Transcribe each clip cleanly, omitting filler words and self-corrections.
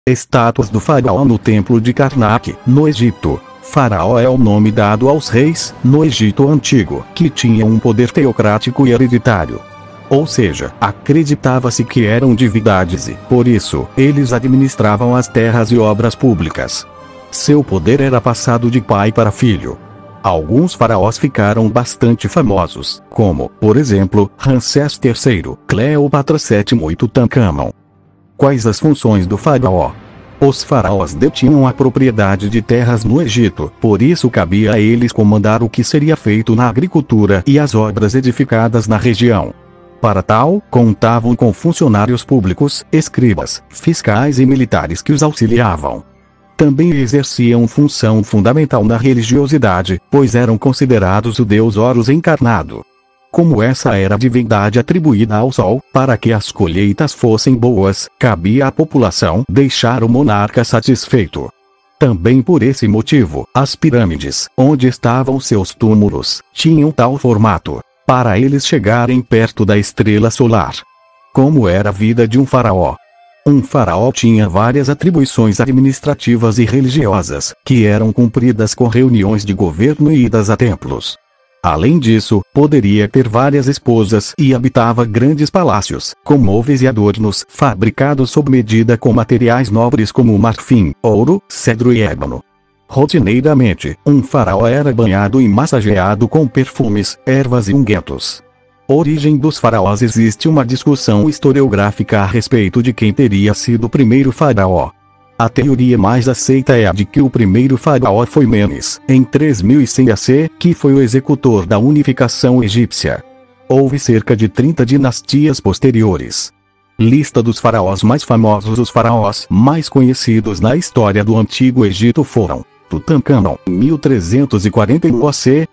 Estátuas do faraó no templo de Karnak, no Egito. Faraó é o nome dado aos reis, no Egito Antigo, que tinham um poder teocrático e hereditário. Ou seja, acreditava-se que eram divindades e, por isso, eles administravam as terras e obras públicas. Seu poder era passado de pai para filho. Alguns faraós ficaram bastante famosos, como, por exemplo, Ramsés III, Cleópatra VII e Tutancâmon. Quais as funções do faraó? Os faraós detinham a propriedade de terras no Egito, por isso cabia a eles comandar o que seria feito na agricultura e as obras edificadas na região. Para tal, contavam com funcionários públicos, escribas, fiscais e militares que os auxiliavam. Também exerciam função fundamental na religiosidade, pois eram considerados o deus Horus encarnado. Como essa era a divindade atribuída ao sol, para que as colheitas fossem boas, cabia à população deixar o monarca satisfeito. Também por esse motivo, as pirâmides, onde estavam seus túmulos, tinham tal formato, para eles chegarem perto da estrela solar. Como era a vida de um faraó? Um faraó tinha várias atribuições administrativas e religiosas, que eram cumpridas com reuniões de governo e idas a templos. Além disso, poderia ter várias esposas e habitava grandes palácios, com móveis e adornos fabricados sob medida com materiais nobres como marfim, ouro, cedro e ébano. Rotineiramente, um faraó era banhado e massageado com perfumes, ervas e ungüentos. Origem dos faraós. Existe uma discussão historiográfica a respeito de quem teria sido o primeiro faraó. A teoria mais aceita é a de que o primeiro faraó foi Menes, em 3100 AC, que foi o executor da unificação egípcia. Houve cerca de 30 dinastias posteriores. Lista dos faraós mais famosos. Os faraós mais conhecidos na história do Antigo Egito foram Tutancâmon, 1341 AC,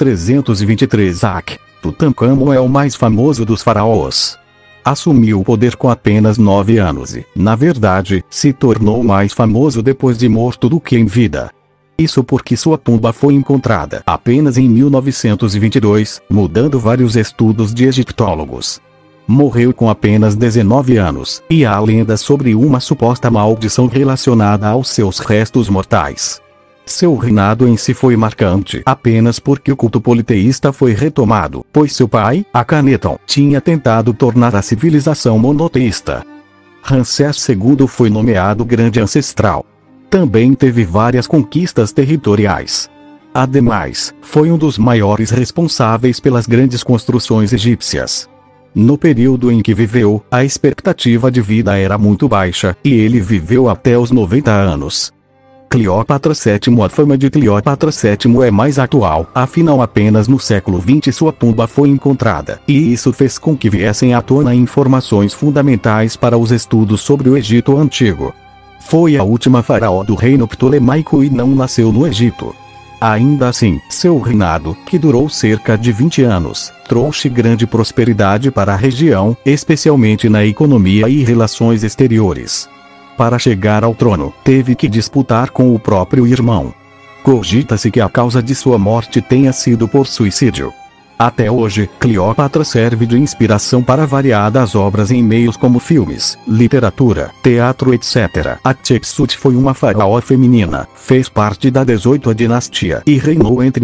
1323 AC. Tutancâmon é o mais famoso dos faraós. Assumiu o poder com apenas 9 anos e, na verdade, se tornou mais famoso depois de morto do que em vida. Isso porque sua tumba foi encontrada apenas em 1922, mudando vários estudos de egiptólogos. Morreu com apenas 19 anos, e há lendas sobre uma suposta maldição relacionada aos seus restos mortais. Seu reinado em si foi marcante apenas porque o culto politeísta foi retomado, pois seu pai, Akhênaton, tinha tentado tornar a civilização monoteísta. Ramsés II foi nomeado Grande Ancestral. Também teve várias conquistas territoriais. Ademais, foi um dos maiores responsáveis pelas grandes construções egípcias. No período em que viveu, a expectativa de vida era muito baixa, e ele viveu até os 90 anos. Cleópatra VII. A fama de Cleópatra VII é mais atual, afinal apenas no século XX sua tumba foi encontrada, e isso fez com que viessem à tona informações fundamentais para os estudos sobre o Egito Antigo. Foi a última faraó do reino ptolemaico e não nasceu no Egito. Ainda assim, seu reinado, que durou cerca de 20 anos, trouxe grande prosperidade para a região, especialmente na economia e relações exteriores. Para chegar ao trono, teve que disputar com o próprio irmão. Cogita-se que a causa de sua morte tenha sido por suicídio. Até hoje, Cleópatra serve de inspiração para variadas obras em meios como filmes, literatura, teatro etc. Hatshepsut foi uma faraó feminina, fez parte da 18ª dinastia e reinou entre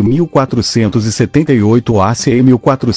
1478 AC e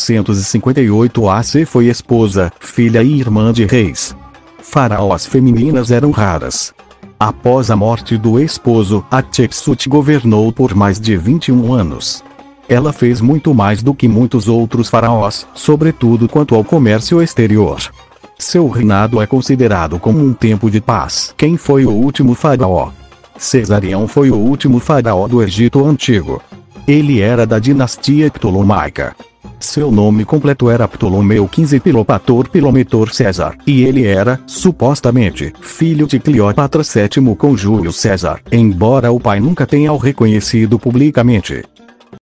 1458 AC. Foi esposa, filha e irmã de reis. Faraós femininas eram raras. Após a morte do esposo, Hatshepsut governou por mais de 21 anos. Ela fez muito mais do que muitos outros faraós, sobretudo quanto ao comércio exterior. Seu reinado é considerado como um tempo de paz. Quem foi o último faraó? Cesarião foi o último faraó do Egito Antigo. Ele era da dinastia ptolomaica. Seu nome completo era Ptolomeu XV Pilopator Pilometor César, e ele era, supostamente, filho de Cleópatra VII com Júlio César, embora o pai nunca tenha o reconhecido publicamente.